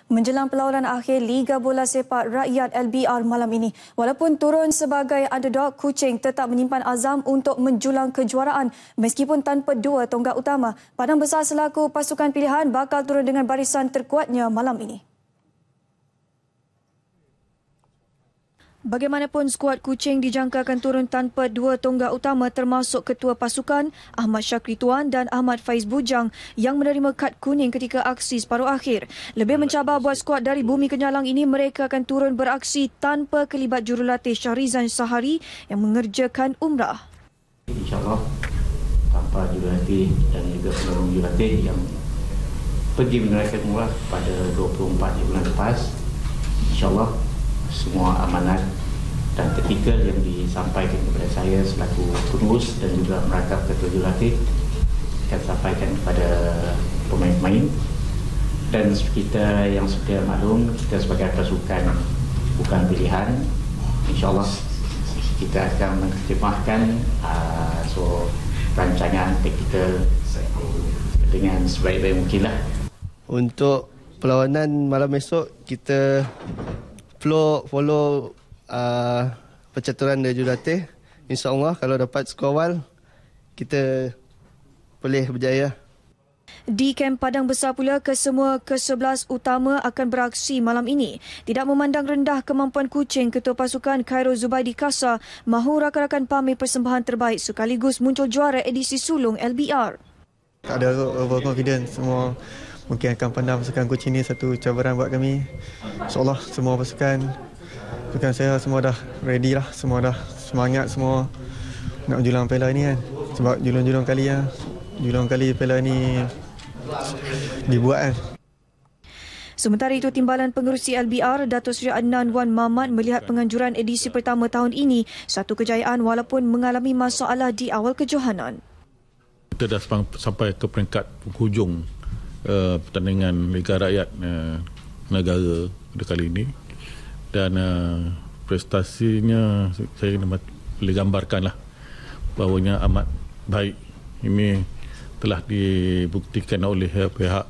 Menjelang perlawanan akhir Liga Bola Sepak Rakyat LBR malam ini, walaupun turun sebagai underdog, Kuching tetap menyimpan azam untuk menjulang kejuaraan meskipun tanpa dua tonggak utama. Padang Besar selaku pasukan pilihan bakal turun dengan barisan terkuatnya malam ini. Bagaimanapun, skuad Kuching dijangka akan turun tanpa dua tonggak utama termasuk ketua pasukan Ahmad Syakri Tuan dan Ahmad Faiz Bujang yang menerima kad kuning ketika aksi separuh akhir. Lebih mencabar buat skuad dari Bumi Kenyalang ini, mereka akan turun beraksi tanpa kelibat jurulatih Syahrizan Sahari yang mengerjakan umrah. InsyaAllah tanpa jurulatih dan juga penolong jurulatih yang pergi menunaikan umrah pada 24 bulan lepas, InsyaAllah semua amanat dan etika yang disampaikan kepada saya selaku pengurus dan juga merakam ketua jurulatih akan sampaikan kepada pemain-pemain. Dan kita yang sudah maklum, kita sebagai pasukan bukan pilihan, insyaAllah kita akan menkhidmahkan rancangan taktikal dengan sebaik-baik mungkin lah. Untuk perlawanan malam esok, kita follow percaturan dari jurulatih. InsyaAllah kalau dapat skor awal, kita boleh berjaya. Di kem Padang Besar pula, kesemua ke-11 utama akan beraksi malam ini. Tidak memandang rendah kemampuan Kuching, ketua pasukan Khairul Zubaidi Kasa mahu rakan-rakan pamer persembahan terbaik sekaligus muncul juara edisi sulung LBR. Tak ada overconfidence, semua mungkin akan pandang pasukan Kuching ni satu cabaran buat kami. InsyaAllah semua pasukan saya semua dah ready lah, semua dah semangat semua nak julang piala ni kan. Sebab julung-julung kali piala ni dibuat kan. Sementara itu, Timbalan Pengerusi LBR Datuk Seri Adnan Wan Mamat melihat penganjuran edisi pertama tahun ini satu kejayaan walaupun mengalami masalah di awal kejohanan. Kita dah sampai ke peringkat penghujung pertandingan Liga Rakyat negara pada kali ini, dan prestasinya saya boleh gambarkanlah bahawanya amat baik. Ini telah dibuktikan oleh pihak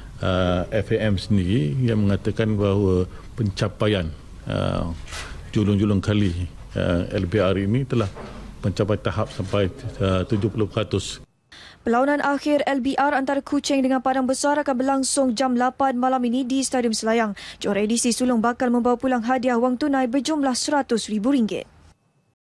FAM sendiri yang mengatakan bahawa pencapaian julung-julung kali LBR ini telah mencapai tahap sampai 70%. Perlawanan akhir LBR antara Kuching dengan Padang Besar akan berlangsung jam 8 malam ini di Stadium Selayang. Juara edisi sulung bakal membawa pulang hadiah wang tunai berjumlah RM100,000.